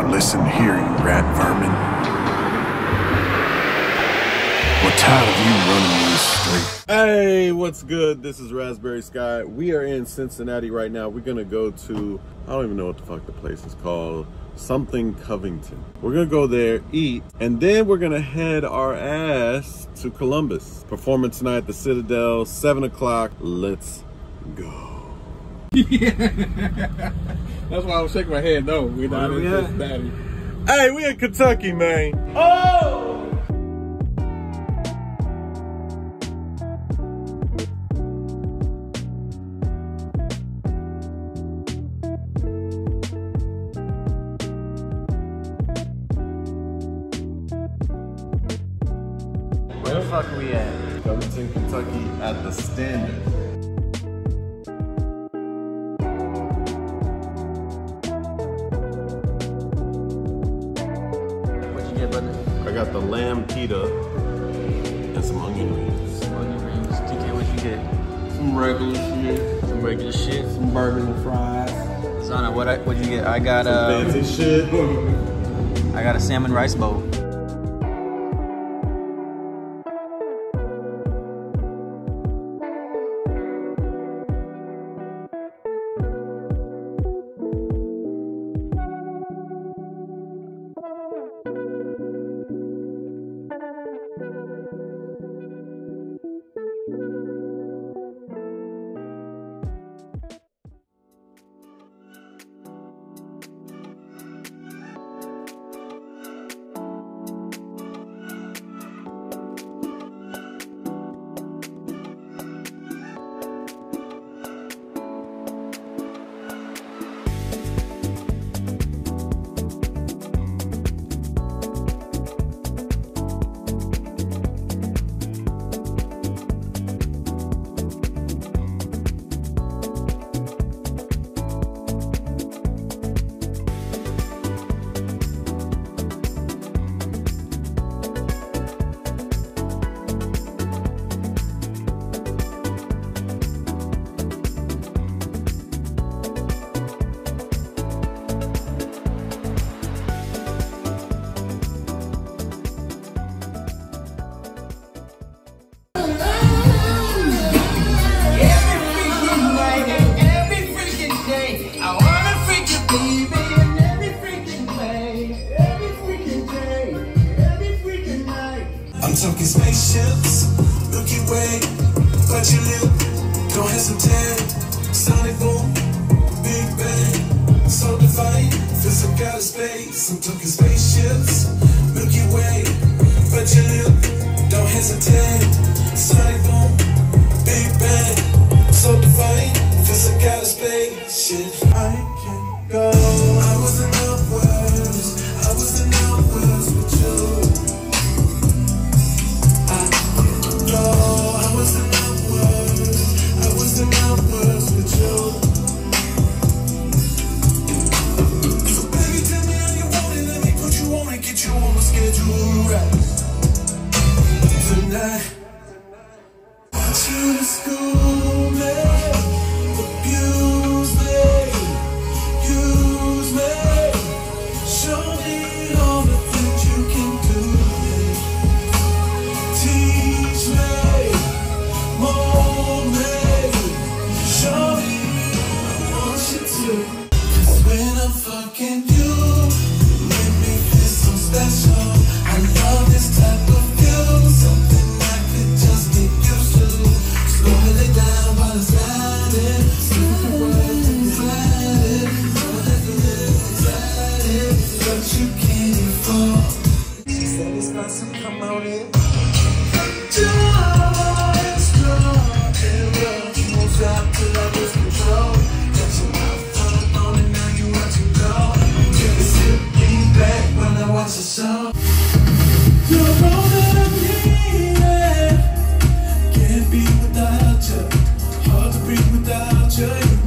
listen here, you rat vermin. We're tired of you running these streets. Hey, what's good? This is Raspberry Sky. We are in Cincinnati right now. We're gonna go to, I don't even know what the fuck the place is called. Something Covington. We're gonna go there, eat, and then we're gonna head our ass to Columbus. Performing tonight at the Citadel, 7 o'clock. Let's go. That's why I was shaking my head. No, we're not in Cincinnati. Hey, we in Kentucky, man. Oh! Where the fuck are we at? Covington, Kentucky at the Standard. What'd you get, brother? I got the lamb pita and some onion rings. Some onion rings. TK, what'd you get? Some regular shit. Some regular shit. Some burgers and fries. Zana, what'd you get? I got Fancy shit. I got a salmon rice bowl. I'm talking spaceships, Milky Way, but you live, don't hesitate. Sonic boom, Big Bang, so divine, feels like outer space. I'm talking spaceships, Milky Way, but you live, don't hesitate. Sonic boom, Big Bang, so divine, feels like outer space. Shit, I can go. I was in outwards with you. Can't be without you, hard to breathe without you.